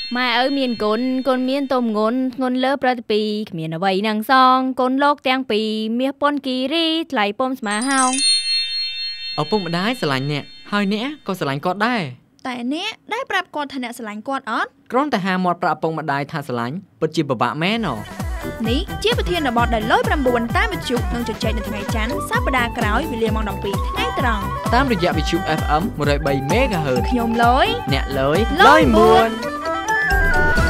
ម៉ែឪមានកូនកូនមានទុំងន់ធ្ងន់លើប្រតិពីគ្មានអ្វីនឹងសងកូនលោកទាំងពីរមាសប៉ុនគីរីថ្លៃពុំស្មើហោងឪពុកម្ដាយស្រឡាញ់អ្នកហើយអ្នកក៏ស្រឡាញ់គាត់ដែរតែអ្នកដែលប្រាប់គាត់ថាអ្នកស្រឡាញ់គាត់អត់គ្រាន់តែហាមាត់ប្រាប់ឪពុកម្ដាយថាស្រឡាញ់ពិតជាពិបាកមែននេះជាប្រធានបទដែលលយ9តាមវិទ្យុនឹងជជែកនៅថ្ងៃច័ន្ទសប្តាហ៍ក្រោយវេលាម៉ោង 12 ថ្ងៃត្រង់តាមរយៈវិទ្យុ FM 103 MHz ខ្ញុំលយអ្នកលយលយ9